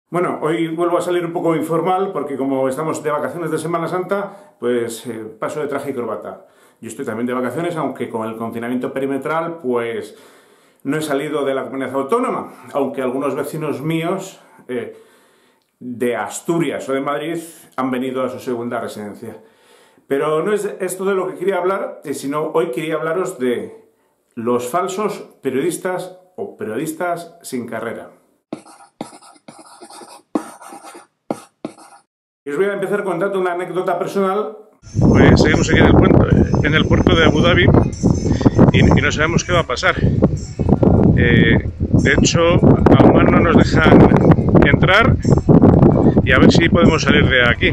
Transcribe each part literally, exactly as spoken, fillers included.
Bueno, hoy vuelvo a salir un poco informal porque como estamos de vacaciones de Semana Santa, pues eh, paso de traje y corbata. Yo estoy también de vacaciones, aunque con el confinamiento perimetral, pues no he salido de la comunidad autónoma, aunque algunos vecinos míos eh, de Asturias o de Madrid han venido a su segunda residencia. Pero no es esto de lo que quería hablar, eh, sino hoy quería hablaros de los falsos periodistas o periodistas sin carrera. Y os voy a empezar contando una anécdota personal. Pues seguimos aquí en el, puerto, en el puerto de Abu Dhabi y, y no sabemos qué va a pasar. Eh, de hecho, aún no nos dejan entrar y a ver si podemos salir de aquí.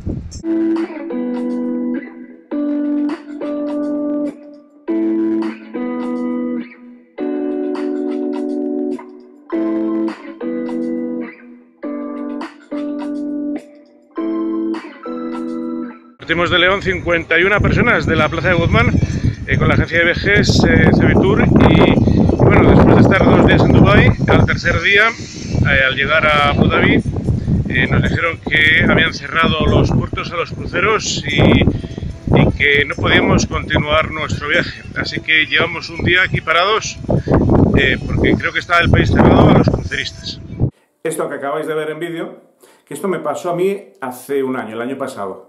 Partimos de León cincuenta y una personas de la Plaza de Guzmán eh, con la agencia de viajes eh, Cebitour y bueno, después de estar dos días en Dubái, al tercer día, eh, al llegar a Abu Dhabi, eh, nos dijeron que habían cerrado los puertos a los cruceros y, y que no podíamos continuar nuestro viaje. Así que llevamos un día aquí parados eh, porque creo que está el país cerrado a los cruceristas. Esto que acabáis de ver en vídeo, que esto me pasó a mí hace un año, el año pasado.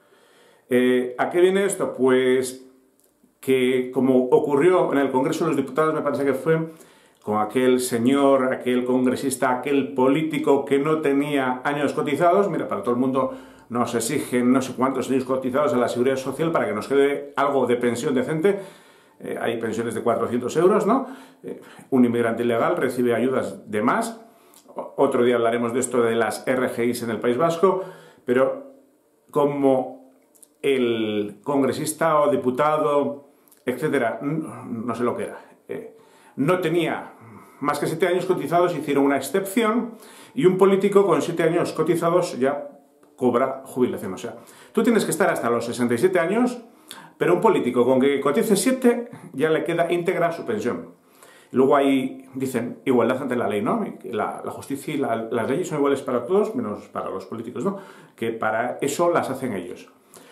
Eh, ¿A qué viene esto? Pues que como ocurrió en el Congreso de los Diputados, me parece que fue, con aquel señor, aquel congresista, aquel político que no tenía años cotizados. Mira, para todo el mundo nos exigen no sé cuántos años cotizados a la Seguridad Social para que nos quede algo de pensión decente. Eh, hay pensiones de cuatrocientos euros, ¿no? Eh, un inmigrante ilegal recibe ayudas de más. Otro día hablaremos de esto de las R G Is en el País Vasco, pero como el congresista o diputado, etcétera, no, no sé lo que era, eh, no tenía más que siete años cotizados, hicieron una excepción y un político con siete años cotizados ya cobra jubilación. O sea, tú tienes que estar hasta los sesenta y siete años, pero un político con que cotice siete ya le queda íntegra su pensión. Luego ahí dicen igualdad ante la ley, ¿no? La, la justicia y la, las leyes son iguales para todos, menos para los políticos, ¿no? Que para eso las hacen ellos.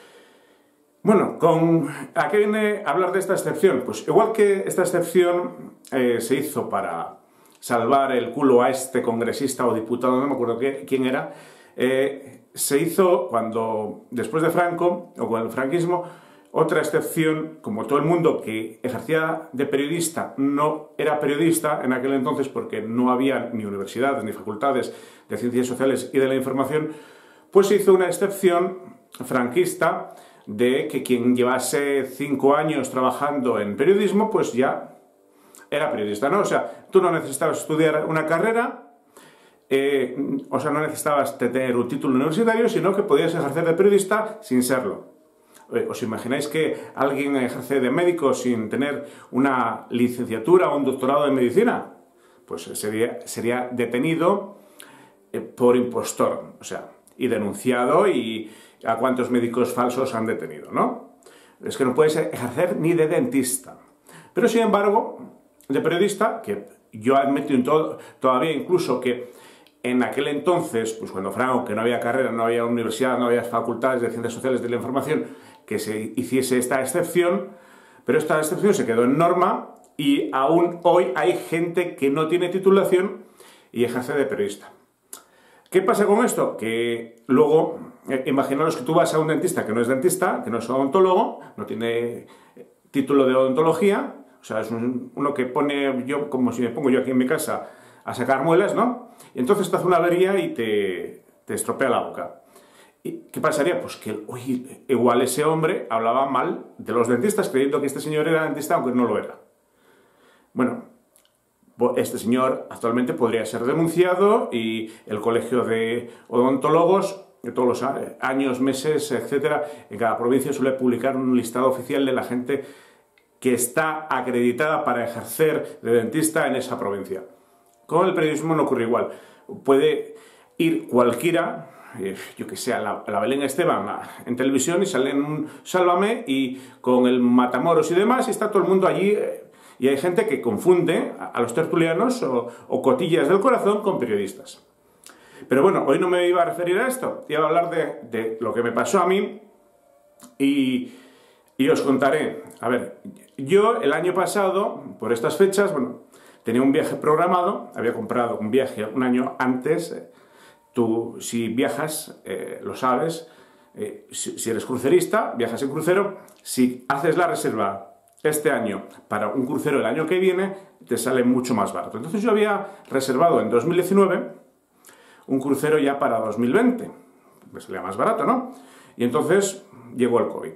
Bueno, con, ¿a qué viene a hablar de esta excepción? Pues igual que esta excepción eh, se hizo para salvar el culo a este congresista o diputado, no me acuerdo qué, quién era, eh, se hizo cuando, después de Franco, o con el franquismo, otra excepción, como todo el mundo que ejercía de periodista no era periodista en aquel entonces porque no había ni universidades ni facultades de ciencias sociales y de la información, pues se hizo una excepción franquista de que quien llevase cinco años trabajando en periodismo, pues ya era periodista, ¿no? O sea, tú no necesitabas estudiar una carrera, eh, o sea, no necesitabas tener un título universitario, sino que podías ejercer de periodista sin serlo. ¿Os imagináis que alguien ejerce de médico sin tener una licenciatura o un doctorado en medicina? Pues sería, sería detenido eh, por impostor, o sea, y denunciado, y a cuántos médicos falsos han detenido, ¿no? Es que no puedes ejercer ni de dentista. Pero sin embargo, de periodista, que yo admito en todo, todavía incluso que en aquel entonces, pues cuando Franco, que no había carrera, no había universidad, no había facultades de ciencias sociales de la información, que se hiciese esta excepción, pero esta excepción se quedó en norma y aún hoy hay gente que no tiene titulación y ejerce de periodista. ¿Qué pasa con esto? Que luego, eh, imaginaros que tú vas a un dentista que no es dentista, que no es odontólogo, no tiene título de odontología, o sea, es un, uno que pone, yo como si me pongo yo aquí en mi casa a sacar muelas, ¿no? Y entonces te hace una avería y te, te estropea la boca. ¿Y qué pasaría? Pues que, oye, igual ese hombre hablaba mal de los dentistas, creyendo que este señor era dentista, aunque no lo era. Bueno, este señor actualmente podría ser denunciado y el colegio de odontólogos, de todos los años, meses, etcétera, en cada provincia suele publicar un listado oficial de la gente que está acreditada para ejercer de dentista en esa provincia. Con el periodismo no ocurre igual. Puede ir cualquiera, eh, yo que sé, a la, a la Belén Esteban a, en televisión y sale en un Sálvame y con el Matamoros y demás, y está todo el mundo allí. Eh, Y hay gente que confunde a los tertulianos o, o cotillas del corazón con periodistas. Pero bueno, hoy no me iba a referir a esto, iba a hablar de, de lo que me pasó a mí y, y os contaré. A ver, yo el año pasado, por estas fechas, bueno, tenía un viaje programado, había comprado un viaje un año antes. Tú, si viajas, eh, lo sabes, eh, si, si eres crucerista, viajas en crucero, si haces la reserva este año para un crucero el año que viene, te sale mucho más barato. Entonces yo había reservado en dos mil diecinueve un crucero ya para dos mil veinte, me salía más barato, ¿no? Y entonces llegó el COVID.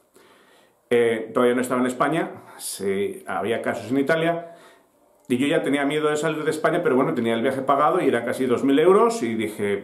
Eh, todavía no estaba en España, sí, había casos en Italia, y yo ya tenía miedo de salir de España, pero bueno, tenía el viaje pagado y era casi dos mil euros, y dije,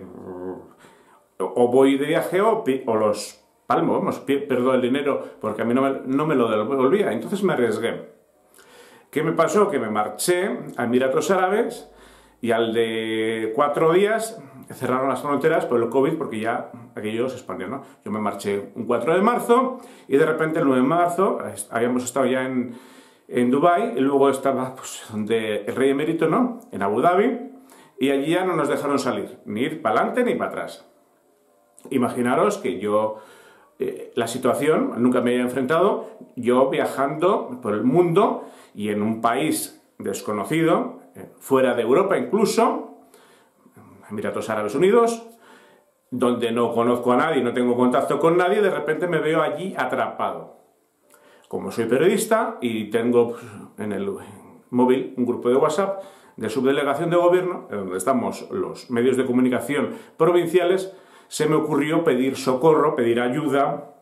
o voy de viaje o, o los palmo, vamos, pierdo el dinero porque a mí no me, no me lo devolvía. Entonces me arriesgué. ¿Qué me pasó? Que me marché a Emiratos Árabes y al de cuatro días cerraron las fronteras por el COVID porque ya aquello se expandió, ¿no? Yo me marché un cuatro de marzo y de repente el nueve de marzo habíamos estado ya en, en Dubái y luego estaba pues, donde el rey emérito, ¿no? En Abu Dhabi, y allí ya no nos dejaron salir, ni ir para adelante ni para atrás. Imaginaros que yo... Eh, la situación, nunca me había enfrentado, yo viajando por el mundo y en un país desconocido, eh, fuera de Europa incluso, Emiratos Árabes Unidos, donde no conozco a nadie, no tengo contacto con nadie, de repente me veo allí atrapado. Como soy periodista y tengo pues, en el móvil un grupo de WhatsApp de subdelegación de gobierno, donde estamos los medios de comunicación provinciales, se me ocurrió pedir socorro, pedir ayuda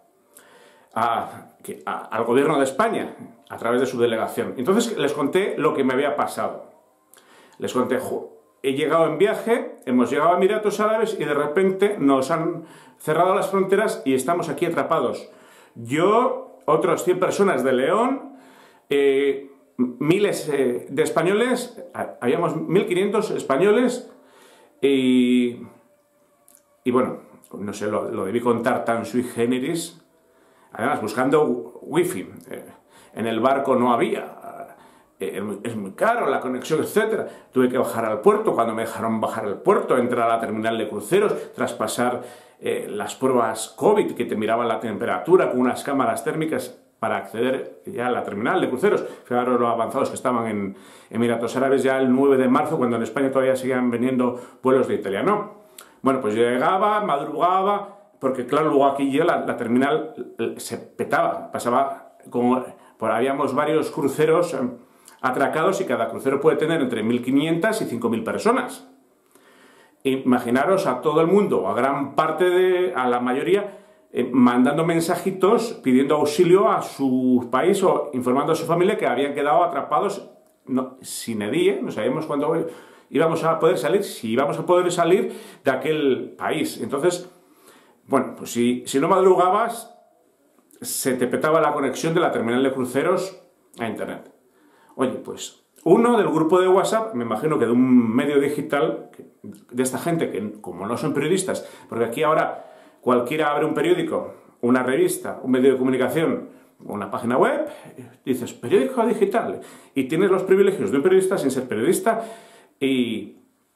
a, a, al gobierno de España a través de su delegación. Entonces les conté lo que me había pasado. Les conté, he llegado en viaje, hemos llegado a Emiratos Árabes y de repente nos han cerrado las fronteras y estamos aquí atrapados. Yo, otros cien personas de León, eh, miles eh, de españoles, habíamos mil quinientos españoles y... Y bueno, no sé, lo, lo debí contar tan sui generis. Además, buscando wifi. Eh, en el barco no había. Eh, es muy caro la conexión, etcétera. Tuve que bajar al puerto. Cuando me dejaron bajar al puerto, entrar a la terminal de cruceros, traspasar eh, las pruebas COVID que te miraban la temperatura con unas cámaras térmicas para acceder ya a la terminal de cruceros. Fijaros los avanzados que estaban en Emiratos Árabes ya el nueve de marzo, cuando en España todavía seguían viniendo vuelos de Italia. No. Bueno, pues llegaba, madrugaba, porque claro, luego aquí ya la, la terminal se petaba, pasaba como, pues habíamos varios cruceros atracados y cada crucero puede tener entre mil quinientas y cinco mil personas. Imaginaros a todo el mundo, a gran parte de, a la mayoría, eh, mandando mensajitos pidiendo auxilio a su país o informando a su familia que habían quedado atrapados no, sin edie, no sabíamos cuándo íbamos a poder salir, si íbamos a poder salir de aquel país. Entonces, bueno, pues si, si no madrugabas, se te petaba la conexión de la terminal de cruceros a internet. Oye, pues uno del grupo de WhatsApp, me imagino que de un medio digital, de esta gente que como no son periodistas, porque aquí ahora cualquiera abre un periódico, una revista, un medio de comunicación, una página web, dices periódico digital, y tienes los privilegios de un periodista sin ser periodista. Y,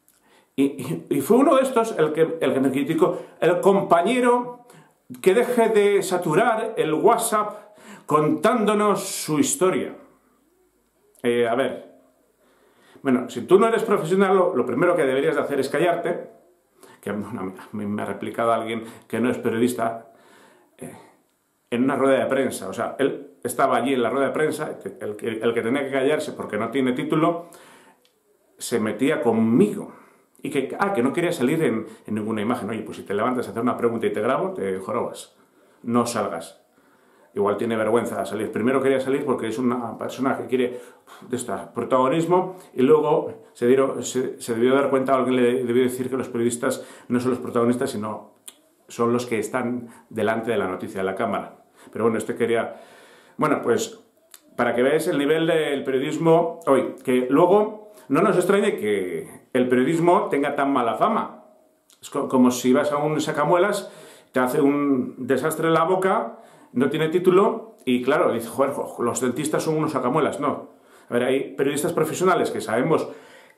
y, y fue uno de estos el que, el que me criticó, el compañero que deje de saturar el WhatsApp contándonos su historia. Eh, a ver, bueno, si tú no eres profesional, lo, lo primero que deberías de hacer es callarte, que bueno, a mí me ha replicado alguien que no es periodista, eh, en una rueda de prensa. O sea, él estaba allí en la rueda de prensa, el que, el que tenía que callarse porque no tiene título, se metía conmigo y que, ah, que no quería salir en, en ninguna imagen. Oye, pues si te levantas a hacer una pregunta y te grabo, te jorobas. No salgas. Igual tiene vergüenza de salir. Primero quería salir porque es una persona que quiere de este protagonismo y luego se, dieron, se, se debió dar cuenta, alguien le debió decir que los periodistas no son los protagonistas, sino son los que están delante de la noticia, de la cámara. Pero bueno, este quería... Bueno, pues para que veáis el nivel del periodismo hoy, que luego... No nos extrañe que el periodismo tenga tan mala fama. Es como si vas a un sacamuelas, te hace un desastre en la boca, no tiene título y claro, dice, joder, los dentistas son unos sacamuelas. No. A ver, hay periodistas profesionales que sabemos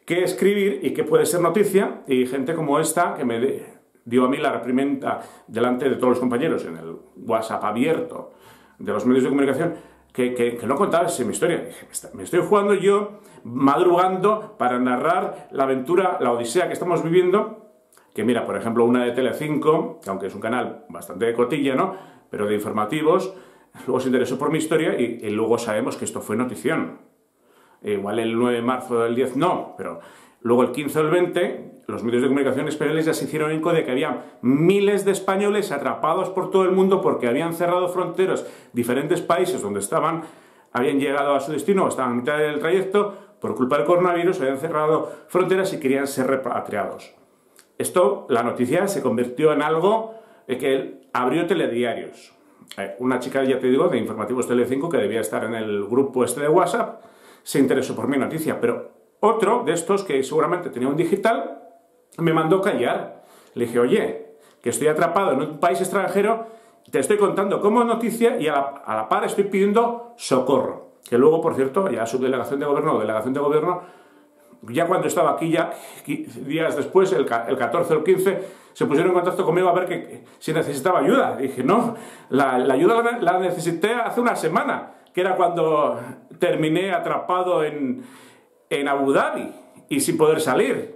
qué escribir y qué puede ser noticia, y gente como esta que me dio a mí la reprimenda delante de todos los compañeros en el WhatsApp abierto de los medios de comunicación, que, que, que no contase mi historia. Dije, me estoy jugando yo madrugando para narrar la aventura, la odisea que estamos viviendo, que mira, por ejemplo, una de Telecinco, que aunque es un canal bastante de cotilla, ¿no?, pero de informativos, luego se interesó por mi historia y, y luego sabemos que esto fue notición. E igual el nueve de marzo del diez no, pero luego el quince o el veinte, los medios de comunicación españoles ya se hicieron eco de que había miles de españoles atrapados por todo el mundo porque habían cerrado fronteras, diferentes países donde estaban, habían llegado a su destino o estaban a mitad del trayecto, por culpa del coronavirus, habían cerrado fronteras y querían ser repatriados. Esto, la noticia se convirtió en algo que abrió telediarios. Eh, una chica, ya te digo, de Informativos Telecinco, que debía estar en el grupo este de WhatsApp, se interesó por mi noticia, pero otro de estos, que seguramente tenía un digital, me mandó callar. Le dije, oye, que estoy atrapado en un país extranjero, te estoy contando como noticia y a la, a la par estoy pidiendo socorro. Que luego, por cierto, ya subdelegación de gobierno o delegación de gobierno, ya cuando estaba aquí, ya días después, el, el catorce o el quince, se pusieron en contacto conmigo a ver que, que, si necesitaba ayuda. Dije, no, la, la ayuda la, la necesité hace una semana, que era cuando terminé atrapado en, en Abu Dhabi y sin poder salir.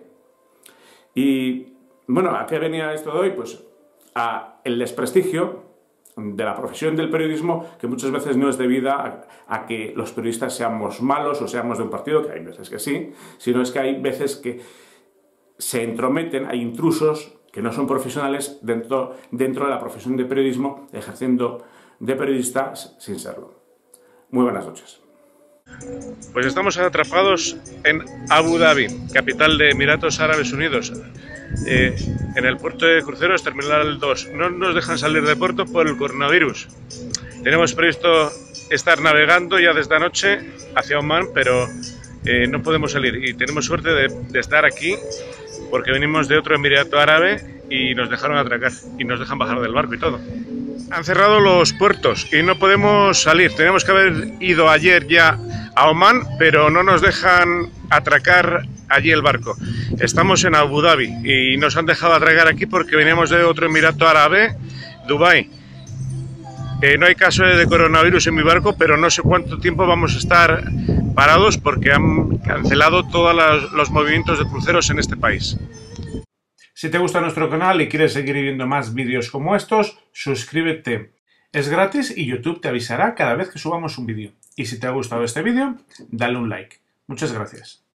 Y, bueno, ¿a qué venía esto de hoy? Pues a el desprestigio de la profesión del periodismo, que muchas veces no es debida a, a que los periodistas seamos malos o seamos de un partido, que hay veces que sí, sino es que hay veces que se entrometen, hay intrusos que no son profesionales dentro, dentro de la profesión de periodismo, ejerciendo de periodistas sin serlo. Muy buenas noches. Pues estamos atrapados en Abu Dhabi, capital de Emiratos Árabes Unidos. Eh, en el puerto de cruceros Terminal dos. No nos dejan salir de puerto por el coronavirus. Tenemos previsto estar navegando ya desde anoche hacia Omán, pero eh, no podemos salir. Y tenemos suerte de, de estar aquí porque venimos de otro emirato árabe y nos dejaron atracar y nos dejan bajar del barco y todo. Han cerrado los puertos y no podemos salir. Tenemos que haber ido ayer ya a Omán, pero no nos dejan atracar allí el barco. Estamos en Abu Dhabi y nos han dejado atracar aquí porque venimos de otro emirato árabe, Dubái. Eh, no hay caso de coronavirus en mi barco, pero no sé cuánto tiempo vamos a estar parados porque han cancelado todos los, los movimientos de cruceros en este país. Si te gusta nuestro canal y quieres seguir viendo más vídeos como estos, suscríbete. Es gratis y YouTube te avisará cada vez que subamos un vídeo. Y si te ha gustado este vídeo, dale un like. Muchas gracias.